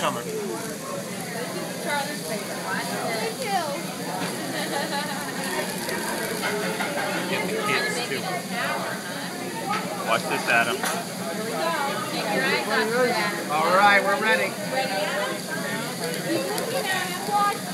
coming. Charlie's favorite one. Thank you. Get the kids too. Watch this, Adam. Here we go. Take your eyes off of that. All right, we're ready. Ready, Adam? Keep looking at him. Watch.